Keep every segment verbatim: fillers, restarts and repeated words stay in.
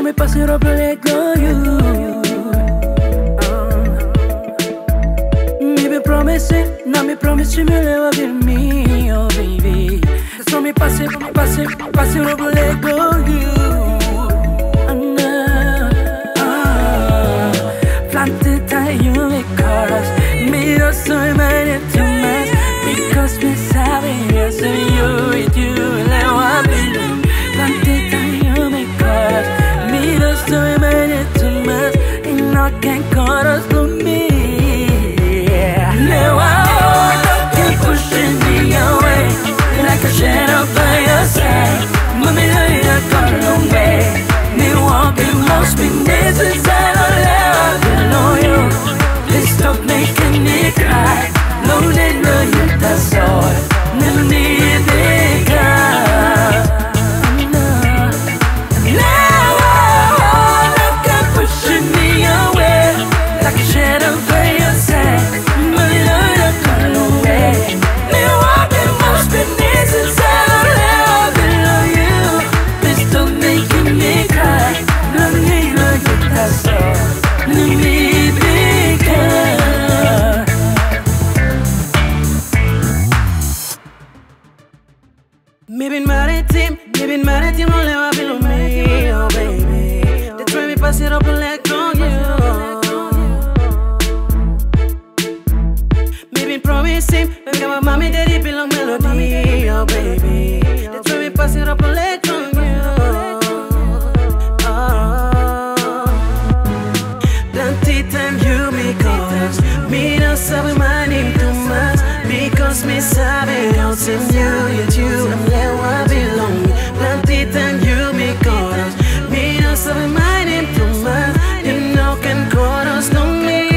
me pass it up and let go you. Me be promising, now me promise you me never be me, oh baby. So me pass it, pass it, pass it up and let go you. Planted time you make chorus. Me no soy mine too much. Because me sabe yo soy yo with you. Like one billion. Planted time you make chorus. Me no soy mine too much. And no can chorus to me. Now I keep pushing me away. Like a shadow by your side. Mommy, I ain't gone long way. Me walking must be necessary. Please stop making me cry. No need no you, that's all. Never need me cry. Now I keep pushing me away. Like a shadow by your side. Money don't come away. Me walking must be necessary. Below you. Please stop making me cry. No need no you, that's all. No need me cry. Me been mad at him, me been mad at him, don't let me below me, oh baby. They try me pass it up and let go you. Me been promising, when got my mommy, daddy belong melody, oh baby. They try me pass it up and let go you. Me no sabe my name too much. Because me sabe yo sin you, you, you, I'm let what belong. Plenty time you me chorus. Me no sabe my name too much. You know can chorus no me.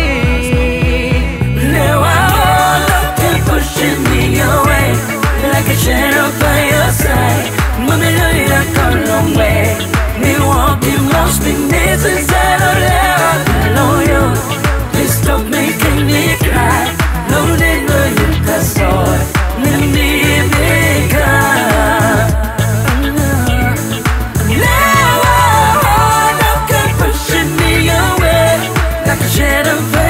Now I keep pushing me away. Like a shadow by your side. Mommy, know you don't go long way. Me walking must be necessary. Below you. Please stop making me cry. No need no you, that's all. Let me be cry. Now I keep pushing me away. Like a shadow.